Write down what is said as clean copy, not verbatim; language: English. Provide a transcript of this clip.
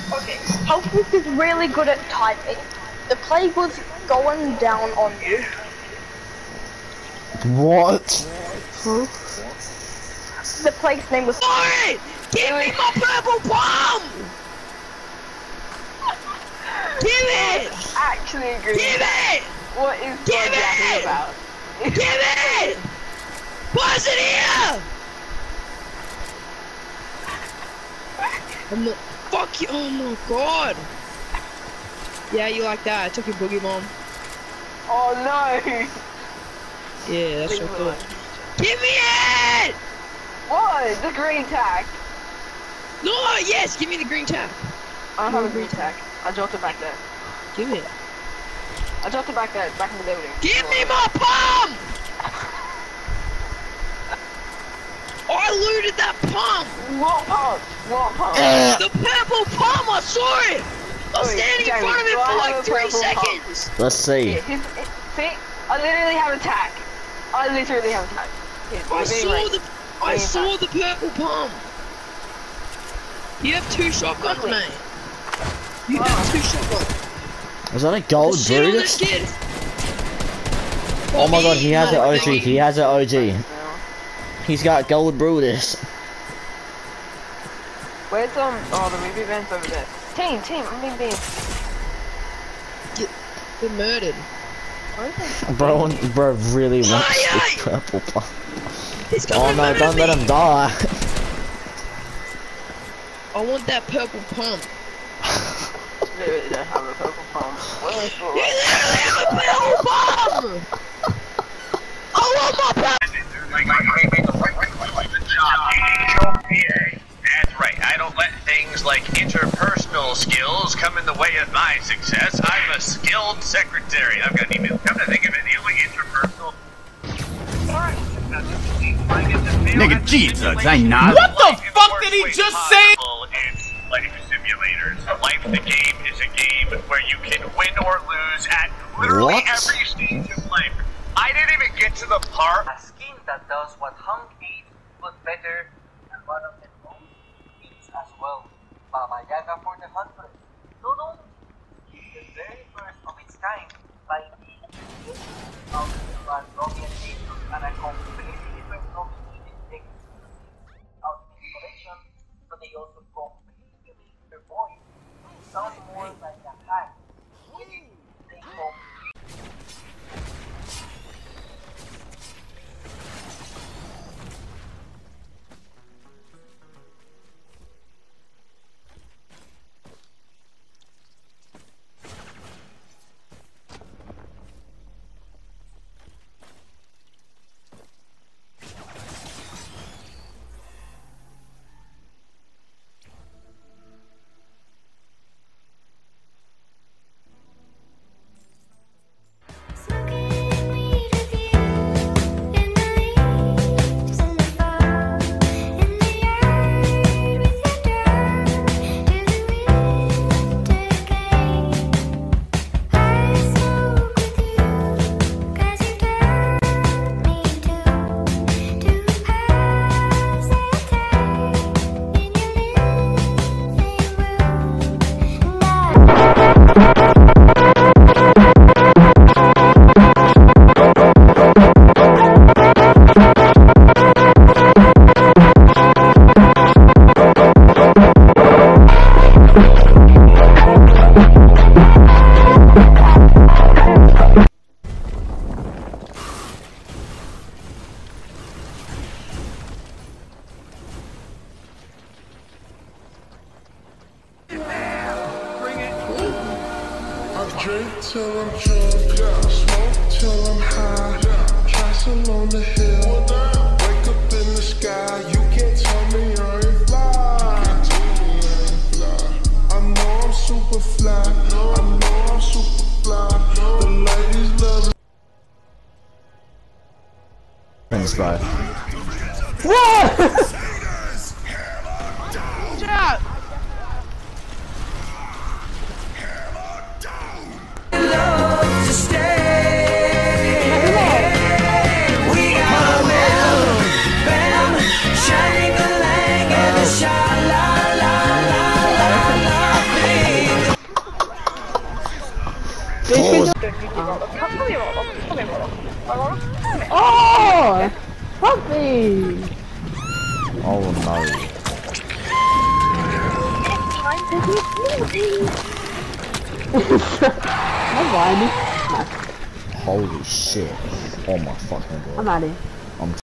Okay, Helpless is really good at typing. The plague was going down on you. What? Huh? The plague's name was. Sorry! Give me my purple bomb! Give it! Actually agree. Give it! What is Give it! about? Give it! Why's it here? I'm not. Fuck you! Oh my god! Yeah, you like that? I took your boogie bomb. Oh no! Yeah, that's so cool. Give me it! What? The green tag. No, yes, give me the green tag. I don't have a green tag. I dropped it back there. Give it. I dropped it back there, back in the building. Give me my pump! I looted that pump! What pump? What pump? The purple pump, I saw it! I was standing in front of it for like 3 seconds! Let's see. See? I literally have a tag. I literally have a tag. I saw the purple pump! You have 2 shotguns, mate. You have 2 shotguns. Was that a gold Shit on Brutus? this kid! Oh my god, he has an OG. He has an OG. He's got gold Brutus. Where's oh the reboot van's over there. Team, I'm being beamed. They're murdered. Bro really wants this purple pump. Oh no, don't let him die. I want that purple pump. Literally don't have a purple pump. You literally have a purple pump! I want my purple. That's right, I don't let things like interpersonal skills come in the way of my success. I'm a skilled secretary. I've got an email. Come to think of it, the only interpersonal... Nigga, Jesus, I not. What the fuck did he just say? It's life simulators. Life the game is a game where you can win or lose at literally every stage of life. I didn't even get to the part. A skin that does what Hunk did, but better, and one of the most beats as well. Baba Yaga for the 100. Not only the very first of its kind by being of the Robian nature and a completely different Robian exclusive out of this collection, but they also completely make their voice sound more like a hack. They Drink till I'm drunk, smoke till I'm high, castle on the hill, wake up in the sky, you can't tell me I ain't fly. I know I'm super fly, I know I'm super fly, the ladies love it. Friends, bro. What? Shut you, brother. Come here, brother. Come here, brother. Come here. Oh! Puppy! Oh no. I'm whiny. Holy shit. Oh my fucking god. I'm out of here.